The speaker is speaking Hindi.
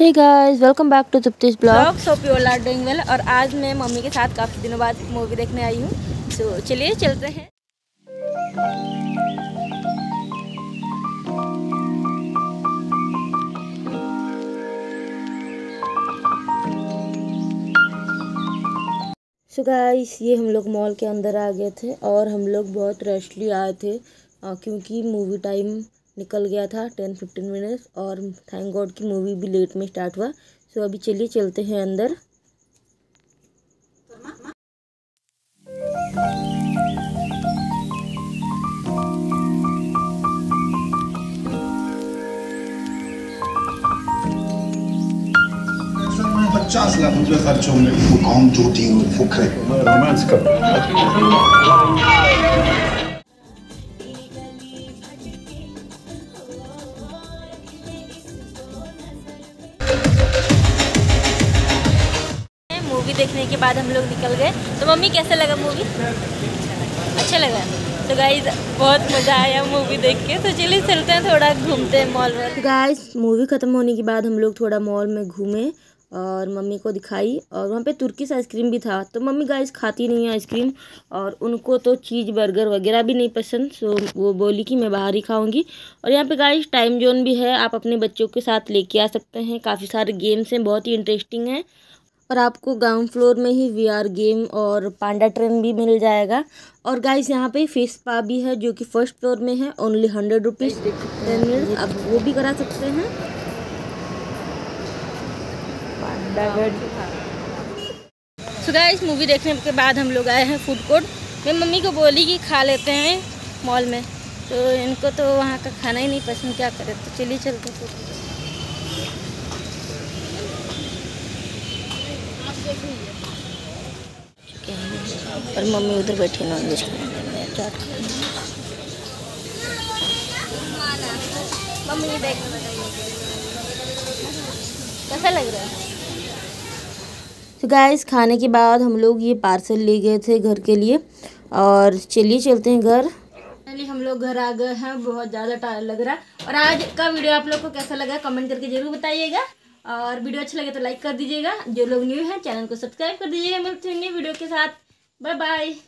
Hey guys, welcome back to Tripti's blog. Hope you all are doing well. और आज मैं मम्मी के साथ काफ़ी दिनों बाद मूवी देखने आई हूँ। तो चलिए चलते हैं। सो गाइस, ये हम लोग मॉल के अंदर आ गए थे और हम लोग बहुत रशली आए थे क्योंकि मूवी टाइम निकल गया था 10-15 मिनट्स और थैंक गॉड की मूवी भी लेट में स्टार्ट हुआ। सो अभी चलिए चलते हैं अंदर। ₹50 लाख खर्च होंगे। वो कौन टूटी फुकरे रोमांस कर। मूवी देखने के बाद हम लोग निकल गए। तो मम्मी कैसा लगा मूवी? अच्छा लगा। तो गाइस बहुत मज़ा आया मूवी देख के। तो चलिए चलते हैं, थोड़ा घूमते हैं मॉल में। तो गाइस मूवी ख़त्म होने के बाद हम लोग थोड़ा मॉल में घूमे और मम्मी को दिखाई और वहाँ पे तुर्किश आइसक्रीम भी था। तो मम्मी गाइस खाती नहीं है आइसक्रीम और उनको तो चीज़ बर्गर वगैरह भी नहीं पसंद। सो वो बोली कि मैं बाहर ही खाऊंगी। और यहाँ पे गाइस टाइम जोन भी है, आप अपने बच्चों के साथ लेके आ सकते हैं। काफ़ी सारे गेम्स हैं, बहुत ही इंटरेस्टिंग है। और आपको ग्राउंड फ्लोर में ही VR गेम और पांडा ट्रेन भी मिल जाएगा। और गाइस यहाँ पे फिश स्पा भी है जो कि फर्स्ट फ्लोर में है। ओनली 100 रुपीज़ 10 मिनट आप वो भी करा सकते हैं। सो गाइस मूवी देखने के बाद हम लोग आए हैं फूड कोर्ट। मैं मम्मी को बोली कि खा लेते हैं मॉल में, तो इनको तो वहाँ का खाना ही नहीं पसंद, क्या करें। तो चलिए चलते हैं। और मम्मी उधर बैठी नॉनवेज खाने चाट। मम्मी देख कैसा लग रहा है। तो गाइस खाने के बाद हम लोग ये पार्सल ले गए थे घर के लिए और चलिए चलते हैं घर। फाइनली हम लोग घर आ गए हैं। बहुत ज़्यादा टाइम लग रहा है। और आज का वीडियो आप लोग को कैसा लगा कमेंट करके जरूर बताइएगा। और वीडियो अच्छा लगे तो लाइक कर दीजिएगा। जो लोग न्यू हैं चैनल को सब्सक्राइब कर दीजिएगा। मिलते हैं नई वीडियो के साथ। Bye bye.